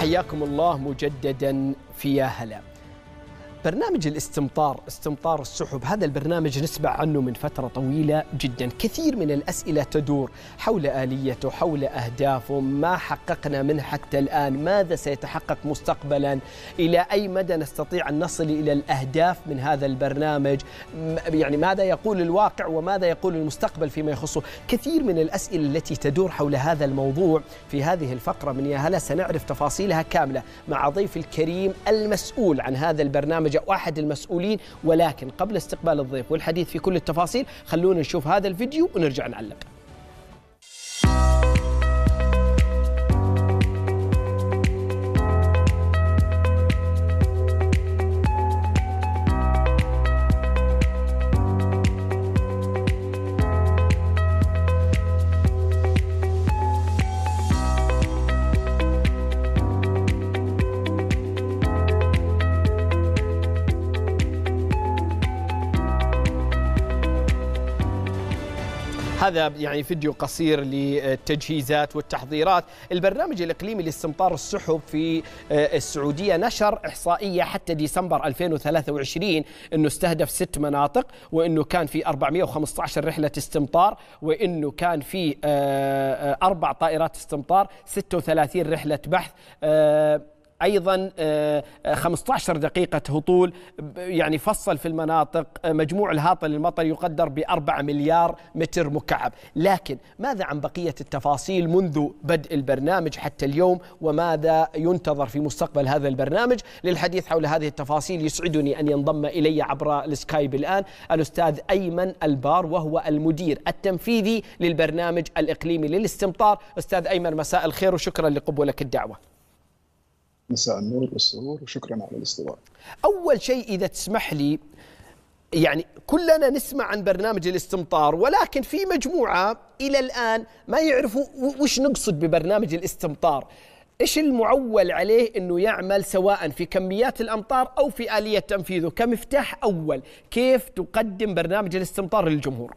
حياكم الله مجددا في يا هلا. برنامج الاستمطار، استمطار السحب، هذا البرنامج نسمع عنه من فترة طويلة جدا. كثير من الأسئلة تدور حول آليته، حول أهدافه، ما حققنا منه حتى الآن، ماذا سيتحقق مستقبلا، إلى أي مدى نستطيع أن نصل إلى الأهداف من هذا البرنامج، يعني ماذا يقول الواقع وماذا يقول المستقبل فيما يخصه. كثير من الأسئلة التي تدور حول هذا الموضوع. في هذه الفقرة من يا هلا سنعرف تفاصيلها كاملة مع ضيف الكريم المسؤول عن هذا البرنامج أو أحد المسؤولين. ولكن قبل استقبال الضيف والحديث في كل التفاصيل خلونا نشوف هذا الفيديو ونرجع نعلق. هذا يعني فيديو قصير للتجهيزات والتحضيرات. البرنامج الإقليمي لاستمطار السحب في السعودية نشر إحصائية حتى ديسمبر 2023 أنه استهدف 6 مناطق، وأنه كان في 415 رحلة استمطار، وأنه كان في 4 طائرات استمطار، 36 رحلة بحث، أيضا 15 دقيقة هطول. يعني فصل في المناطق. مجموع الهاطل المطر يقدر ب4 مليار متر مكعب. لكن ماذا عن بقية التفاصيل منذ بدء البرنامج حتى اليوم، وماذا ينتظر في مستقبل هذا البرنامج؟ للحديث حول هذه التفاصيل يسعدني أن ينضم إلي عبر السكايب الآن الأستاذ أيمن البار، وهو المدير التنفيذي للبرنامج الإقليمي للاستمطار. أستاذ أيمن، مساء الخير وشكرا لقبولك الدعوة. مساء النور والسرور وشكرا على الاستضافة. أول شيء إذا تسمح لي، يعني كلنا نسمع عن برنامج الاستمطار، ولكن في مجموعة إلى الآن ما يعرفوا وش نقصد ببرنامج الاستمطار. إيش المعول عليه أنه يعمل سواء في كميات الأمطار أو في آلية تنفيذه؟ كمفتاح أول، كيف تقدم برنامج الاستمطار للجمهور؟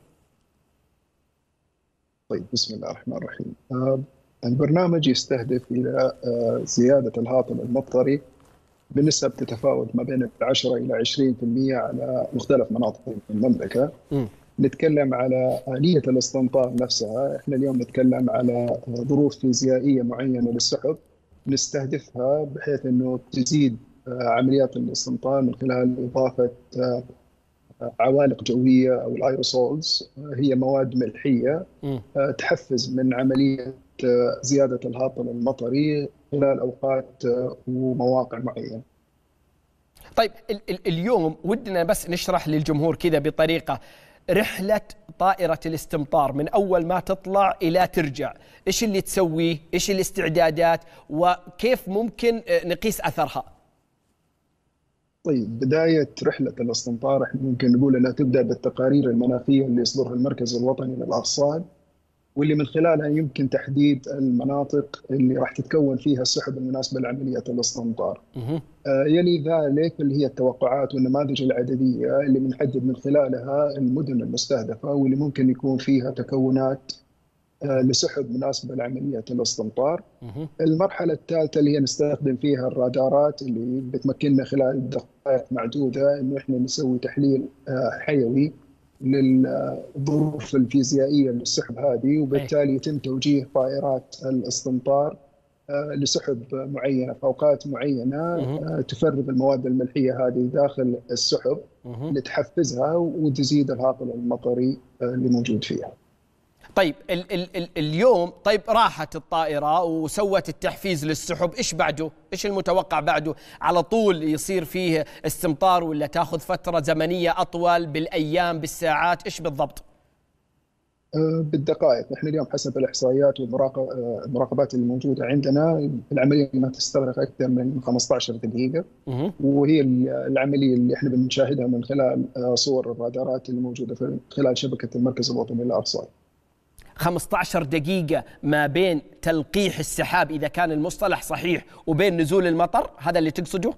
طيب، بسم الله الرحمن الرحيم. البرنامج يستهدف إلى زيادة الهاطل المطري بنسب تتفاوت ما بين 10 إلى 20% على مختلف مناطق المملكة. نتكلم على آلية الاستمطار نفسها. احنا اليوم نتكلم على ظروف فيزيائية معينة للسحب نستهدفها بحيث انه تزيد عمليات الاستمطار من خلال إضافة عوالق جوية أو الأيروسولز، هي مواد ملحية تحفز من عملية زيادة الهاطل المطري خلال أوقات ومواقع معينة. طيب، اليوم ودنا بس نشرح للجمهور كذا بطريقة رحلة طائرة الاستمطار من أول ما تطلع إلى ترجع، إيش اللي تسويه، إيش الاستعدادات، وكيف ممكن نقيس أثرها؟ طيب، بداية رحلة الاستمطار احنا ممكن نقول أنها تبدأ بالتقارير المناخية اللي يصدرها المركز الوطني للأرصاد، واللي من خلالها يمكن تحديد المناطق اللي راح تتكون فيها السحب المناسبة لعملية الاستمطار. يلي ذلك اللي هي التوقعات والنماذج العددية اللي بنحدد من خلالها المدن المستهدفة واللي ممكن يكون فيها تكونات لسحب مناسبة لعملية الاستمطار. المرحلة الثالثة اللي هي نستخدم فيها الرادارات اللي بتمكننا خلال دقائق معدودة إنه إحنا نسوي تحليل حيوي للظروف الفيزيائية للسحب هذه، وبالتالي يتم توجيه طائرات الاستمطار لسحب معينة في أوقات معينة تفرغ المواد الملحية هذه داخل السحب لتحفزها وتزيد الهاطل المطري اللي موجود فيها. طيب، اليوم طيب راحت الطائرة وسوت التحفيز للسحب، إيش بعده؟ إيش المتوقع بعده؟ على طول يصير فيه استمطار ولا تأخذ فترة زمنية أطول، بالأيام، بالساعات، إيش بالضبط؟ بالدقائق. احنا اليوم حسب الإحصائيات والمراقبات الموجودة عندنا العملية ما تستغرق أكثر من 15 دقيقة، وهي العملية اللي احنا بنشاهدها من خلال صور الرادارات اللي موجودة في خلال شبكة المركز الوطني للأرصاد. 15 دقيقة ما بين تلقيح السحاب إذا كان المصطلح صحيح وبين نزول المطر، هذا اللي تقصده؟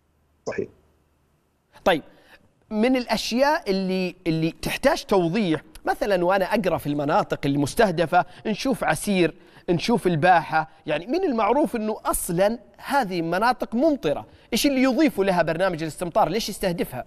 صحيح. طيب، من الأشياء اللي تحتاج توضيح مثلا وأنا أقرأ في المناطق المستهدفة نشوف عسير، نشوف الباحة، يعني من المعروف أنه أصلا هذه مناطق ممطرة. إيش اللي يضيف لها برنامج الاستمطار؟ ليش يستهدفها؟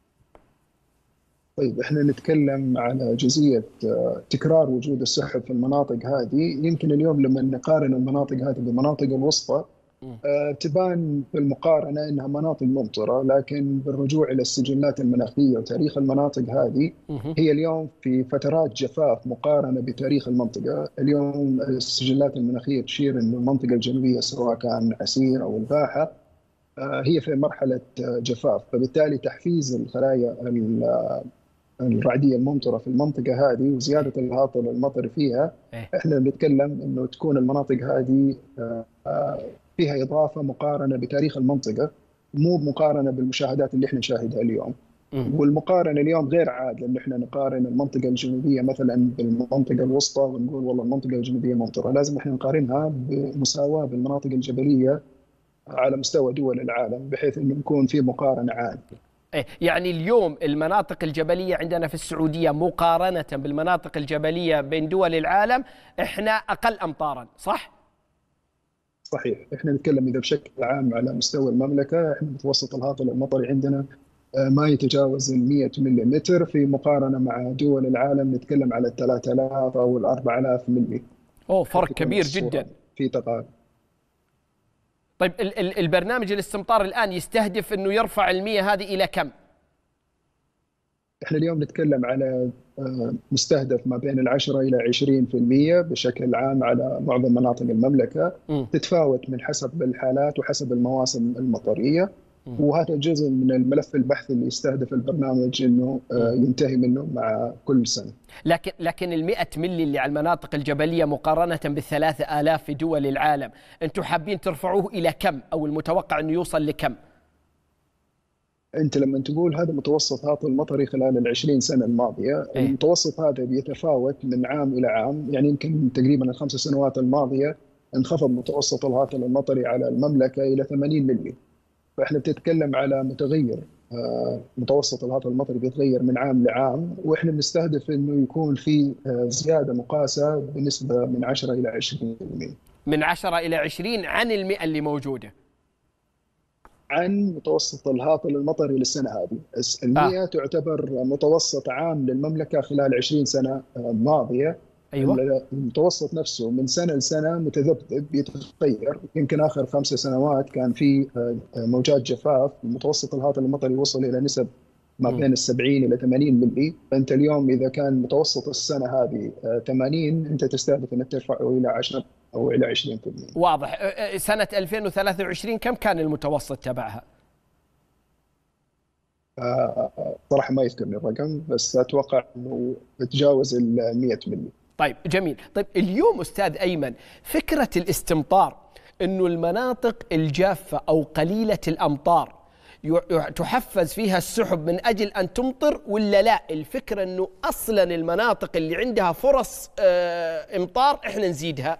طيب احنا نتكلم على جزئية تكرار وجود السحب في المناطق هذه. يمكن اليوم لما نقارن المناطق هذه بالمناطق الوسطى تبان في المقارنة أنها مناطق ممطرة، لكن بالرجوع إلى السجلات المناخية وتاريخ المناطق هذه، هي اليوم في فترات جفاف مقارنة بتاريخ المنطقة. اليوم السجلات المناخية تشير أن المنطقة الجنوبية سواء كان عسير أو الباحة هي في مرحلة جفاف، فبالتالي تحفيز الخلايا الرعدية الممطرة في المنطقة هذه وزيادة الهاطل المطري فيها، احنا بنتكلم انه تكون المناطق هذه فيها إضافة مقارنة بتاريخ المنطقة، مو مقارنة بالمشاهدات اللي احنا نشاهدها اليوم. والمقارنة اليوم غير عادلة ان احنا نقارن المنطقة الجنوبية مثلا بالمنطقة الوسطى ونقول والله المنطقة الجنوبية ممطرة. لازم احنا نقارنها بمساواة بالمناطق الجبلية على مستوى دول العالم، بحيث انه يكون في مقارنة عادلة. يعني اليوم المناطق الجبلية عندنا في السعودية مقارنة بالمناطق الجبلية بين دول العالم احنا أقل أمطارا، صح؟ صحيح. احنا نتكلم اذا بشكل عام على مستوى المملكة، احنا متوسط الهاطل المطري عندنا ما يتجاوز 100 ملم، في مقارنة مع دول العالم نتكلم على 3000 أو 4000 ملي. فرق كبير جدا في تقارب. طيب البرنامج الاستمطار الآن يستهدف أنه يرفع المياه هذه إلى كم؟ احنا اليوم نتكلم على مستهدف ما بين 10 إلى 20% بشكل عام على معظم مناطق المملكة. تتفاوت من حسب الحالات وحسب المواسم المطرية، وهذا جزء من الملف البحثي اللي يستهدف البرنامج انه ينتهي منه مع كل سنه. لكن ال100 ملي اللي على المناطق الجبليه مقارنه بال3000 في دول العالم، انتم حابين ترفعوه الى كم، او المتوقع انه يوصل لكم؟ انت لما تقول هذا متوسط هاطل المطري خلال ال20 سنه الماضيه، المتوسط هذا بيتفاوت من عام الى عام. يعني يمكن تقريبا ال5 سنوات الماضيه انخفض متوسط الهاطل المطري على المملكه الى 80 ملي. فاحنا بنتكلم على متغير، متوسط الهاطل المطري بيتغير من عام لعام، واحنا بنستهدف انه يكون في زياده مقاسه بنسبه من 10 الى 20%. من 10 الى 20 عن ال100 اللي موجوده، عن متوسط الهاطل المطري للسنه هذه. ال100 تعتبر متوسط عام للمملكه خلال 20 سنه ماضيه. أيوة. المتوسط نفسه من سنة لسنة متذبذب بيتغير. يمكن آخر 5 سنوات كان في موجات جفاف، متوسط الهاطل المطري وصل إلى نسب ما بين 70 إلى 80 ملي. فأنت اليوم إذا كان متوسط السنة هذه 80، أنت تستهدف أنك ترفعه إلى 10 أو إلى 20%. واضح. سنة 2023 كم كان المتوسط تبعها؟ صراحة ما يذكرني الرقم، بس أتوقع أنه تجاوز 100 ملي. طيب جميل. طيب اليوم أستاذ أيمن، فكرة الاستمطار أنه المناطق الجافة أو قليلة الأمطار تحفز فيها السحب من أجل أن تمطر، ولا لا الفكرة أنه أصلا المناطق اللي عندها فرص إمطار إحنا نزيدها؟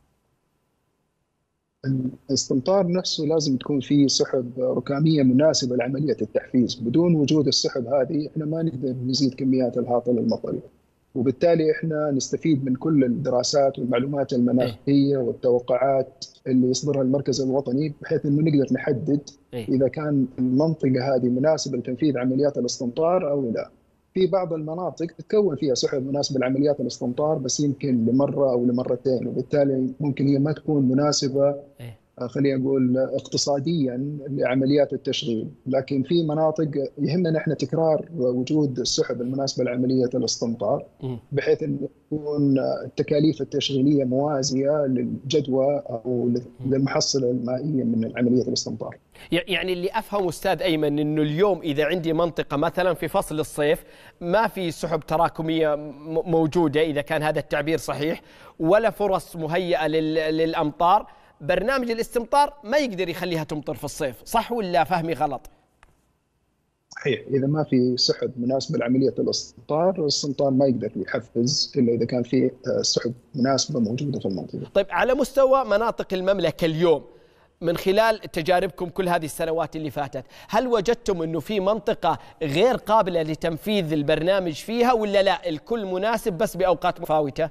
الاستمطار نفسه لازم تكون فيه سحب ركامية مناسبة لعملية التحفيز. بدون وجود السحب هذه احنا ما نقدر نزيد كميات الهاطل المطري، وبالتالي احنا نستفيد من كل الدراسات والمعلومات المناخيه والتوقعات اللي يصدرها المركز الوطني، بحيث انه نقدر نحدد اذا كان المنطقه هذه مناسبه لتنفيذ عمليات الاستمطار او لا. في بعض المناطق تتكون فيها سحب مناسبه لعمليات الاستمطار بس يمكن لمره او لمرتين، وبالتالي ممكن هي ما تكون مناسبه خلينا نقول اقتصاديا لعمليات التشغيل. لكن في مناطق يهمنا احنا تكرار وجود السحب المناسبه لعمليه الاستمطار، بحيث ان تكون التكاليف التشغيليه موازيه للجدوى او للمحصله المائيه من عمليه الاستمطار. يعني اللي افهمه استاذ ايمن انه اليوم اذا عندي منطقه مثلا في فصل الصيف ما في سحب تراكميه موجوده، اذا كان هذا التعبير صحيح، ولا فرص مهيئه للامطار، برنامج الاستمطار ما يقدر يخليها تمطر في الصيف، صح ولا فهمي غلط؟ صحيح. إذا ما في سحب مناسبة لعملية الاستمطار، الاستمطار ما يقدر يحفز إلا إذا كان في سحب مناسبة موجودة في المنطقة. طيب على مستوى مناطق المملكة اليوم، من خلال تجاربكم كل هذه السنوات اللي فاتت، هل وجدتم أنه في منطقة غير قابلة لتنفيذ البرنامج فيها، ولا لا الكل مناسب بس بأوقات متفاوتة؟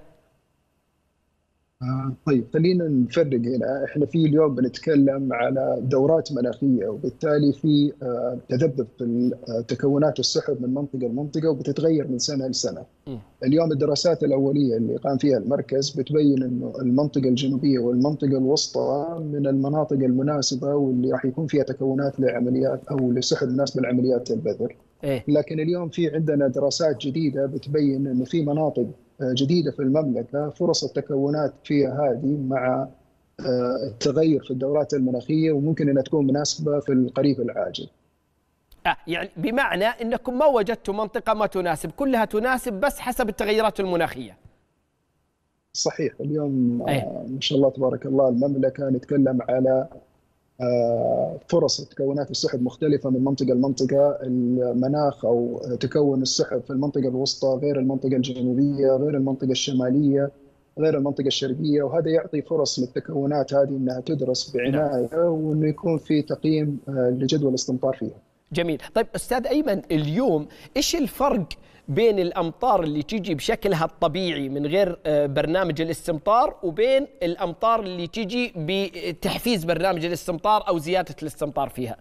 طيب خلينا نفرق هنا. احنا في اليوم بنتكلم على دورات مناخيه، وبالتالي في تذبذب في تكونات السحب من منطقه لمنطقه، وبتتغير من سنه لسنه. اليوم الدراسات الاوليه اللي قام فيها المركز بتبين انه المنطقه الجنوبيه والمنطقه الوسطى من المناطق المناسبه واللي راح يكون فيها تكونات لعمليات او لسحب ناس من عمليات البذر. لكن اليوم في عندنا دراسات جديده بتبين انه في مناطق جديدة في المملكة فرص التكونات فيها هذه مع التغير في الدورات المناخية، وممكن أنها تكون مناسبة في القريب العاجل. يعني بمعنى أنكم ما وجدتم منطقة ما تناسب، كلها تناسب بس حسب التغيرات المناخية. صحيح. اليوم ما شاء الله تبارك الله المملكة نتكلم على فرص تكونات السحب مختلفة من منطقة لمنطقة. المناخ أو تكون السحب في المنطقة الوسطى غير المنطقة الجنوبية، غير المنطقة الشمالية، غير المنطقة الشرقية، وهذا يعطي فرص للتكونات هذه أنها تدرس بعناية وأنه يكون في تقييم لجدول الاستمطار فيها. جميل. طيب أستاذ أيمن، اليوم إيش الفرق بين الأمطار اللي تيجي بشكلها الطبيعي من غير برنامج الاستمطار وبين الأمطار اللي تيجي بتحفيز برنامج الاستمطار أو زيادة الاستمطار فيها؟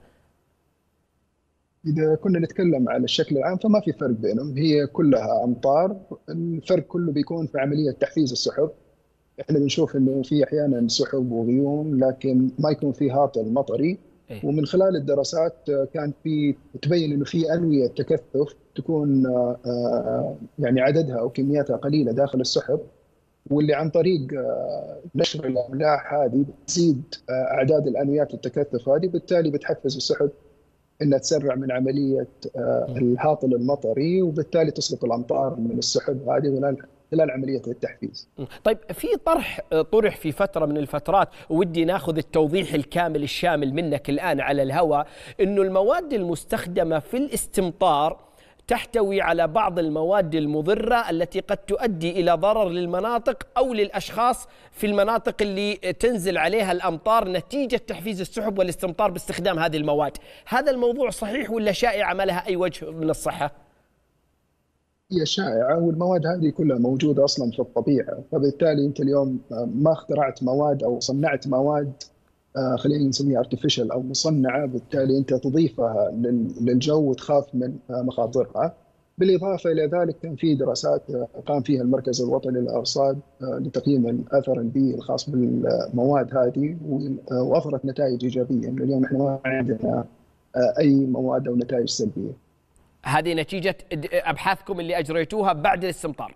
إذا كنا نتكلم على الشكل العام فما في فرق بينهم، هي كلها أمطار. الفرق كله بيكون في عملية تحفيز السحب. احنا بنشوف انه في احيانا سحب وغيوم لكن ما يكون في هاطل مطري. ومن خلال الدراسات كان في تبين انه في انويه تكثف تكون يعني عددها او كمياتها قليله داخل السحب، واللي عن طريق نشر الاملاح هذه بتزيد اعداد الانويات التكثف هذه، بالتالي بتحفز السحب انها تسرع من عمليه الهاطل المطري، وبالتالي تسقط الامطار من السحب هذه خلال عملية التحفيز. طيب في طرح في فترة من الفترات، ودي ناخذ التوضيح الكامل الشامل منك الآن على الهواء، إنه المواد المستخدمة في الاستمطار تحتوي على بعض المواد المضرة التي قد تؤدي إلى ضرر للمناطق أو للأشخاص في المناطق اللي تنزل عليها الأمطار نتيجة تحفيز السحب والاستمطار باستخدام هذه المواد. هذا الموضوع صحيح ولا شائع ما لها أي وجه من الصحة؟ هي شائعة، والمواد هذه كلها موجودة أصلا في الطبيعة، فبالتالي أنت اليوم ما اخترعت مواد أو صنعت مواد خلينا نسميها artificial أو مصنعة، بالتالي أنت تضيفها للجو وتخاف من مخاطرها. بالإضافة إلى ذلك كان في دراسات قام فيها المركز الوطني للأرصاد لتقييم الأثر البيئي الخاص بالمواد هذه، وأظهرت نتائج إيجابية إنه اليوم إحنا ما عندنا أي مواد أو نتائج سلبية. هذه نتيجة أبحاثكم اللي أجريتوها بعد الاستمطار؟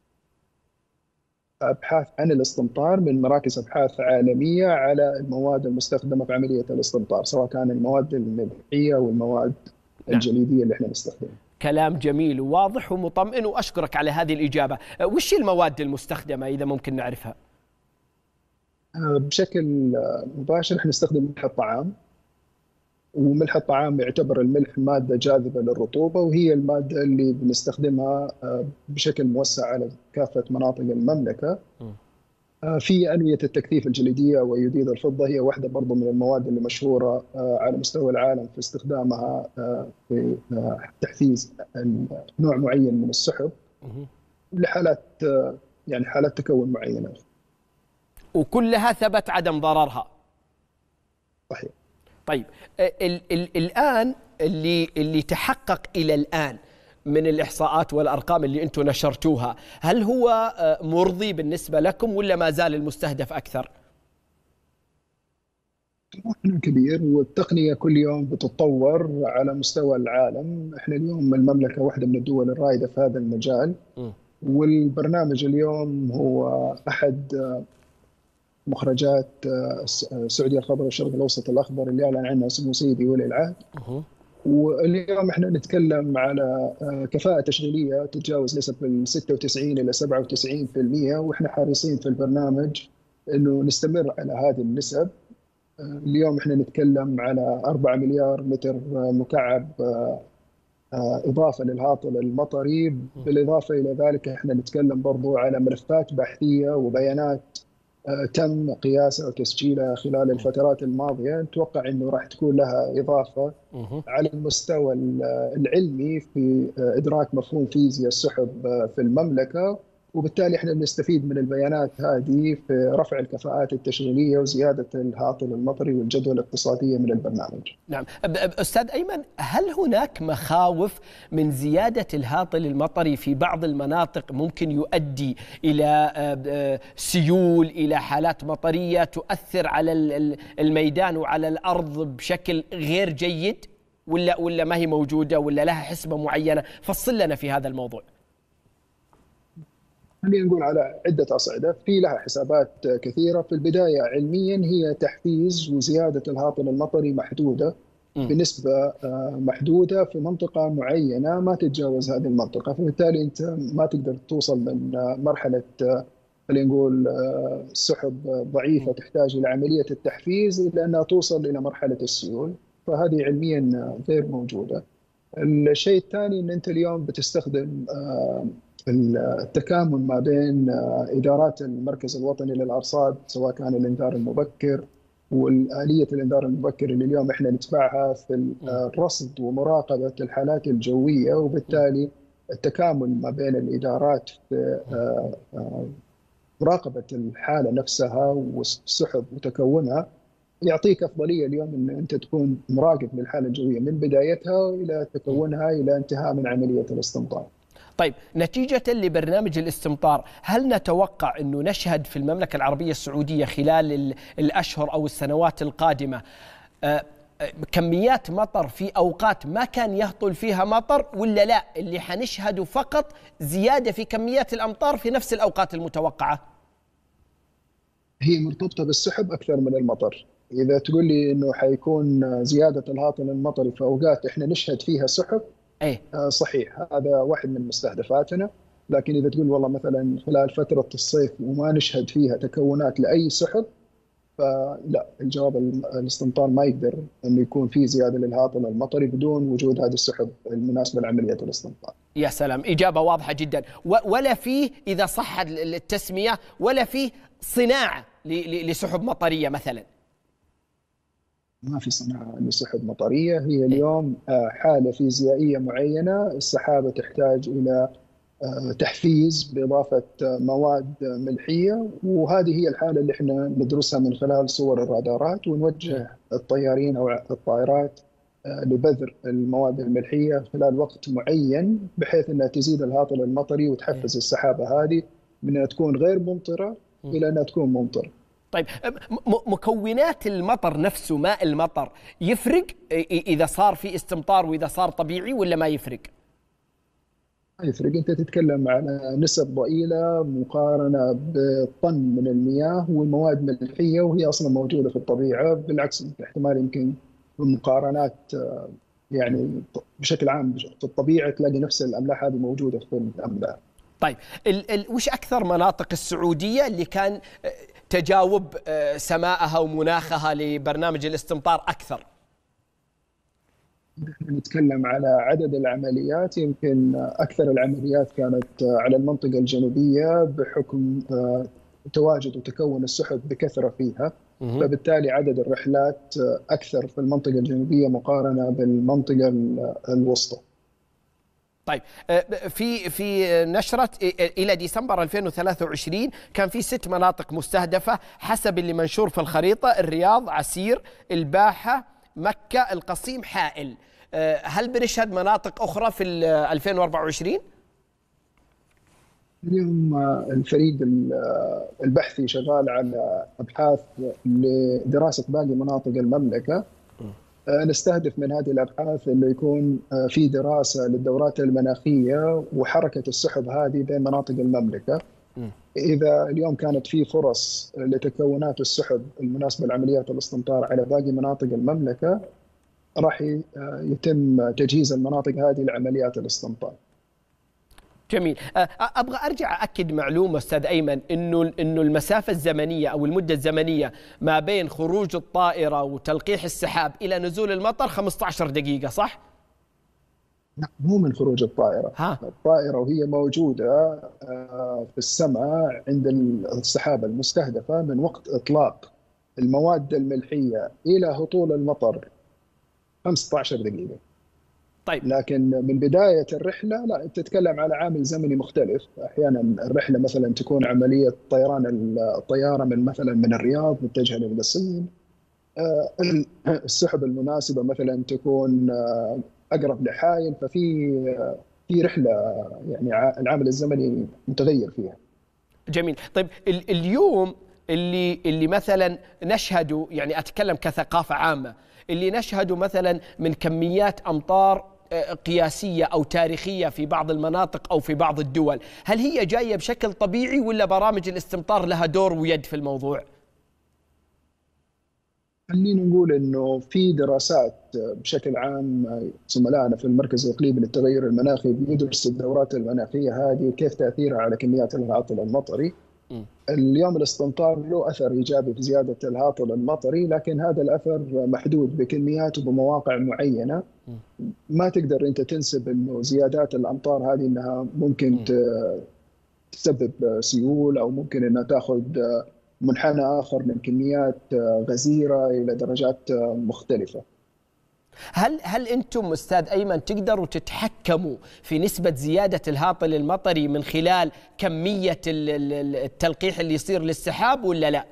أبحاث عن الاستمطار من مراكز أبحاث عالمية على المواد المستخدمة في عملية الاستمطار، سواء كان المواد الملحية أو المواد الجليدية اللي احنا نستخدمها. كلام جميل وواضح ومطمئن، وأشكرك على هذه الإجابة. وش المواد المستخدمة إذا ممكن نعرفها؟ بشكل مباشر احنا نستخدم ملح الطعام، وملح الطعام يعتبر الملح مادة جاذبة للرطوبة، وهي المادة اللي بنستخدمها بشكل موسع على كافة مناطق المملكة. في أنوية التكثيف الجليدية وأيوديد الفضة هي واحدة برضو من المواد اللي مشهورة على مستوى العالم في استخدامها في تحفيز نوع معين من السحب لحالات يعني حالات تكون معينة، وكلها ثبت عدم ضررها. صحيح. طيب الآن اللي تحقق إلى الآن من الإحصاءات والأرقام اللي أنتم نشرتوها، هل هو مرضي بالنسبة لكم ولا ما زال المستهدف أكثر؟ طموحنا كبير، والتقنية كل يوم بتتطور على مستوى العالم. احنا اليوم المملكة واحدة من الدول الرائدة في هذا المجال، والبرنامج اليوم هو أحد مخرجات السعودية الخضراء والشرق الأوسط الأخضر اللي أعلن عنها سمو سيدي ولي العهد. واليوم احنا نتكلم على كفاءة تشغيلية تتجاوز نسب ال 96 إلى 97%، واحنا حريصين في البرنامج إنه نستمر على هذه النسب. اليوم احنا نتكلم على 4 مليار متر مكعب إضافة للهاطل المطري. بالإضافة إلى ذلك احنا نتكلم برضو على ملفات بحثية وبيانات تم قياسها وتسجيلها خلال الفترات الماضية. نتوقع أنه راح تكون لها إضافة على المستوى العلمي في إدراك مفهوم فيزياء السحب في المملكة، وبالتالي احنا بنستفيد من البيانات هذه في رفع الكفاءات التشغيلية وزيادة الهاطل المطري والجدوى الاقتصادية من البرنامج. نعم. أستاذ أيمن، هل هناك مخاوف من زيادة الهاطل المطري في بعض المناطق ممكن يؤدي إلى سيول، إلى حالات مطرية تؤثر على الميدان وعلى الأرض بشكل غير جيد، ولا ما هي موجودة، ولا لها حسبة معينة؟ فصل لنا في هذا الموضوع. خلينا نقول على عدة أصعدة في لها حسابات كثيرة. في البداية علميا هي تحفيز وزيادة الهاطل المطري محدودة بنسبة محدودة في منطقة معينة ما تتجاوز هذه المنطقة، فبالتالي أنت ما تقدر توصل من مرحلة خلينا نقول سحب ضعيفة تحتاج إلى عملية التحفيز إلى أنها توصل إلى مرحلة السيول، فهذه علميا غير موجودة. الشيء الثاني أن أنت اليوم بتستخدم التكامل ما بين إدارات المركز الوطني للأرصاد، سواء كان الإنذار المبكر والآلية الإنذار المبكر اللي اليوم إحنا نتبعها في الرصد ومراقبة الحالات الجوية، وبالتالي التكامل ما بين الإدارات في مراقبة الحالة نفسها والسحب وتكونها يعطيك أفضلية اليوم أن أنت تكون مراقب للحالة الجوية من بدايتها إلى تكونها إلى انتهاء من عملية الاستمطار. طيب، نتيجة لبرنامج الاستمطار، هل نتوقع أنه نشهد في المملكة العربية السعودية خلال الأشهر أو السنوات القادمة كميات مطر في أوقات ما كان يهطل فيها مطر، ولا لا اللي حنشهده فقط زيادة في كميات الأمطار في نفس الأوقات المتوقعة؟ هي مرتبطة بالسحب أكثر من المطر. إذا تقول لي أنه حيكون زيادة الهاطل المطري في أوقات إحنا نشهد فيها سحب، صحيح، هذا واحد من مستهدفاتنا. لكن إذا تقول والله مثلا خلال فترة الصيف وما نشهد فيها تكونات لأي سحب، فلا، الجواب الاستمطار ما يقدر أنه يكون في زيادة للهاطل المطري بدون وجود هذه السحب المناسبة لعملية الاستمطار. يا سلام، إجابة واضحة جدا. ولا فيه، إذا صح التسمية، ولا فيه صناعة لسحب مطرية مثلا؟ ما في صناعة لسحب مطرية. هي اليوم حالة فيزيائية معينة، السحابة تحتاج إلى تحفيز بإضافة مواد ملحية، وهذه هي الحالة اللي احنا ندرسها من خلال صور الرادارات، ونوجه الطيارين أو الطائرات لبذر المواد الملحية خلال وقت معين بحيث أنها تزيد الهاطل المطري وتحفز السحابة هذه من أنها تكون غير ممطرة إلى أنها تكون ممطرة. طيب، مكونات المطر نفسه، ماء المطر، يفرق إذا صار في استمطار وإذا صار طبيعي، ولا ما يفرق؟ يفرق. أنت تتكلم على نسب ضئيلة مقارنة بطن من المياه والمواد ملحية، وهي أصلا موجودة في الطبيعة. بالعكس، احتمال يمكن بمقارنات يعني بشكل عام في الطبيعة تلاقي نفس الأملاح هذه موجودة في الأملاح. طيب، وش أكثر مناطق السعودية اللي كان تجاوب سماءها ومناخها لبرنامج الاستمطار أكثر؟ نتكلم على عدد العمليات، يمكن أكثر العمليات كانت على المنطقة الجنوبية بحكم تواجد وتكون السحب بكثرة فيها، فبالتالي عدد الرحلات أكثر في المنطقة الجنوبية مقارنة بالمنطقة الوسطى. طيب، في نشرة إلى ديسمبر 2023 كان في 6 مناطق مستهدفة حسب اللي منشور في الخريطة: الرياض، عسير، الباحة، مكة، القصيم، حائل. هل بنشهد مناطق أخرى في 2024؟ اليوم الفريق البحثي شغال على أبحاث لدراسة باقي مناطق المملكة. نستهدف من هذه الأبحاث أنه يكون في دراسة للدورات المناخية وحركة السحب هذه بين مناطق المملكة. إذا اليوم كانت في فرص لتكونات السحب المناسبة لعمليات الاستمطار على باقي مناطق المملكة، راح يتم تجهيز المناطق هذه لعمليات الاستمطار. جميل. أبغى أرجع أكد معلومة أستاذ أيمن، إنه المسافة الزمنية أو المدة الزمنية ما بين خروج الطائرة وتلقيح السحاب إلى نزول المطر 15 دقيقة، صح؟ مو من خروج الطائرة. ها. الطائرة وهي موجودة في السماء عند السحابة المستهدفة، من وقت إطلاق المواد الملحية إلى هطول المطر 15 دقيقة. طيب. لكن من بداية الرحلة لا، أنت تتكلم على عامل زمني مختلف. أحيانا الرحلة مثلا تكون عملية طيران الطيارة من مثلا من الرياض متجهة للصين. السحب المناسبة مثلا تكون أقرب لحائل، في رحلة يعني العامل الزمني متغير فيها. جميل. طيب اليوم اللي مثلا نشهد، يعني أتكلم كثقافة عامة، اللي نشهد مثلا من كميات أمطار قياسية أو تاريخية في بعض المناطق أو في بعض الدول، هل هي جاية بشكل طبيعي ولا برامج الاستمطار لها دور ويد في الموضوع؟ خلينا نقول انه في دراسات بشكل عام، زملائنا في المركز الاقليمي للتغير المناخي بيدرس الدورات المناخيه هذه وكيف تاثيرها على كميات الهاطل المطري. اليوم الاستمطار له اثر ايجابي في زياده الهاطل المطري، لكن هذا الاثر محدود بكميات وبمواقع معينه. ما تقدر انت تنسب انه زيادات الامطار هذه انها ممكن تسبب سيول، او ممكن انها تاخذ منحنى آخر من كميات غزيرة إلى درجات مختلفة. هل أنتم أستاذ أيمن تقدروا تتحكموا في نسبة زيادة الهاطل المطري من خلال كمية التلقيح اللي يصير للسحاب ولا لا؟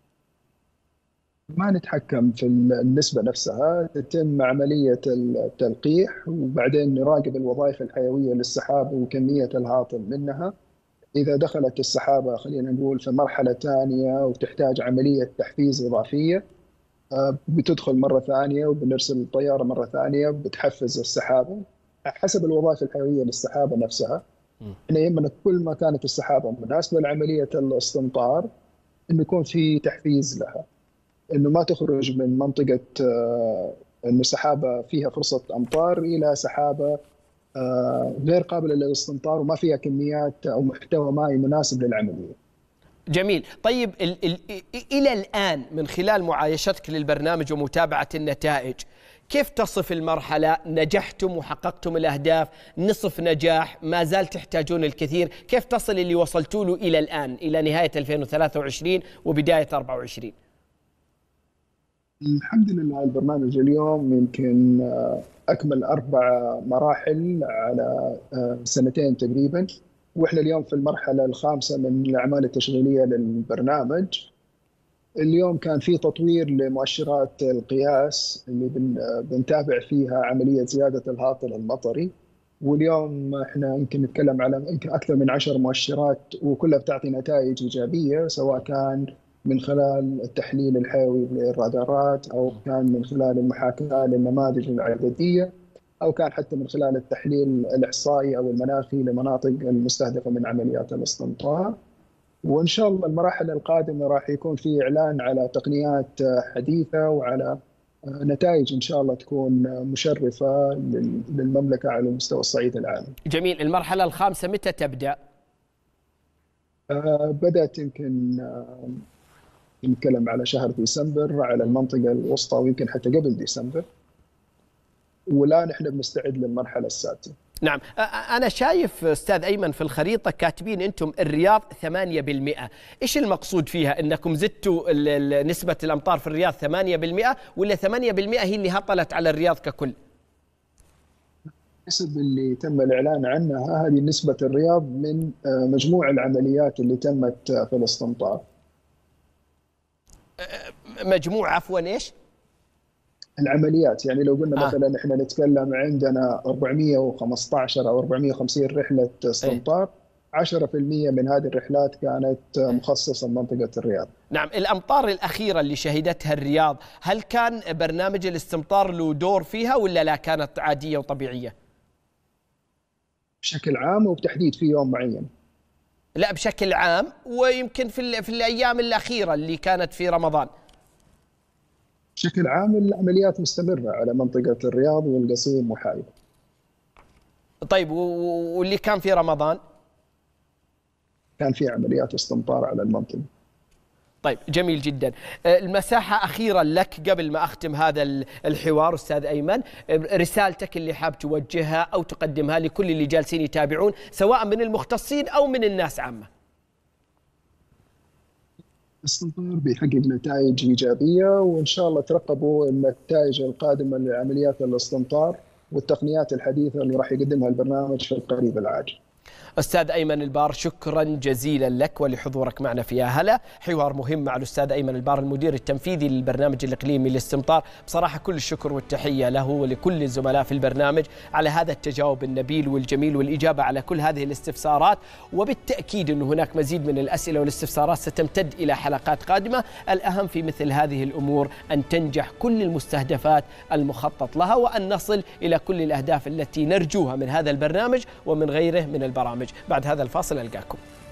ما نتحكم في النسبة نفسها، تتم عملية التلقيح وبعدين نراقب الوظائف الحيوية للسحاب وكمية الهاطل منها. إذا دخلت السحابة خلينا نقول في مرحلة ثانية وتحتاج عملية تحفيز إضافية، بتدخل مرة ثانية وبنرسل الطيارة مرة ثانية بتحفز السحابة حسب الوظائف الحيوية للسحابة نفسها. إحنا يهمنا كل ما كانت السحابة مناسبة لعملية الاستمطار إنه يكون في تحفيز لها، إنه ما تخرج من منطقة إنه سحابة فيها فرصة أمطار إلى سحابة غير قابلة للاستمطار وما فيها كميات أو محتوى مائي مناسب للعملية. جميل. طيب إلى الآن من خلال معايشتك للبرنامج ومتابعة النتائج، كيف تصف المرحلة؟ نجحتم وحققتم الأهداف؟ نصف نجاح؟ ما زال تحتاجون الكثير؟ كيف تصل اللي وصلتوا له إلى الآن إلى نهاية 2023 وبداية 24؟ الحمد لله البرنامج اليوم يمكن أكمل 4 مراحل على سنتين تقريبا، وإحنا اليوم في المرحلة الخامسة من الأعمال التشغيلية للبرنامج. اليوم كان في تطوير لمؤشرات القياس اللي بنتابع فيها عملية زيادة الهاطل المطري، واليوم احنا يمكن نتكلم على يمكن أكثر من 10 مؤشرات وكلها بتعطي نتائج إيجابية، سواء كان من خلال التحليل الحيوي للرادارات، أو كان من خلال المحاكاة للنماذج العددية، أو كان حتى من خلال التحليل الإحصائي أو المناخي لمناطق المستهدفة من عمليات الاستمطار. وإن شاء الله المراحل القادمة راح يكون في إعلان على تقنيات حديثة وعلى نتائج إن شاء الله تكون مشرفة للمملكة على مستوى الصعيد العالمي. جميل. المرحلة الخامسة متى تبدأ؟ بدأت يمكن نتكلم على شهر ديسمبر على المنطقة الوسطى، ويمكن حتى قبل ديسمبر، والآن احنا بنستعد للمرحلة السادسة. نعم. أنا شايف أستاذ أيمن في الخريطة كاتبين أنتم الرياض 8%، إيش المقصود فيها؟ أنكم زدتوا نسبة الأمطار في الرياض 8% ولا 8% هي اللي هطلت على الرياض ككل؟ النسب اللي تم الإعلان عنها هذه نسبة الرياض من مجموع العمليات اللي تمت في الاستمطار. مجموع عفوا إيش؟ العمليات، يعني لو قلنا مثلا احنا نتكلم عندنا 415 او 450 رحله استمطار، 10% من هذه الرحلات كانت مخصصه لمنطقه الرياض. نعم. الامطار الاخيره اللي شهدتها الرياض، هل كان برنامج الاستمطار له دور فيها ولا لا كانت عاديه وطبيعيه؟ بشكل عام وبتحديد في يوم معين؟ لا، بشكل عام، ويمكن في الايام الاخيره اللي كانت في رمضان. بشكل عام العمليات مستمرة على منطقة الرياض والقصيم وحائل. طيب، واللي كان في رمضان؟ كان في عمليات استمطار على المنطقة. طيب جميل جدا. المساحة أخيرا لك قبل ما أختم هذا الحوار أستاذ أيمن، رسالتك اللي حاب توجهها أو تقدمها لكل اللي جالسين يتابعون سواء من المختصين أو من الناس عامة. الاستنطار بيحقق نتائج إيجابية، وإن شاء الله ترقبوا النتائج القادمة لعمليات الاستنطار والتقنيات الحديثة اللي راح يقدمها البرنامج في القريب العاجل. أستاذ أيمن البار، شكرا جزيلا لك ولحضورك معنا في هلا. حوار مهم مع الأستاذ أيمن البار المدير التنفيذي للبرنامج الإقليمي للاستمطار. بصراحة كل الشكر والتحية له ولكل الزملاء في البرنامج على هذا التجاوب النبيل والجميل والإجابة على كل هذه الاستفسارات، وبالتأكيد أن هناك مزيد من الأسئلة والاستفسارات ستمتد إلى حلقات قادمة. الأهم في مثل هذه الأمور أن تنجح كل المستهدفات المخطط لها، وأن نصل إلى كل الأهداف التي نرجوها من هذا البرنامج ومن غيره من البرامج. بعد هذا الفاصل ألقاكم.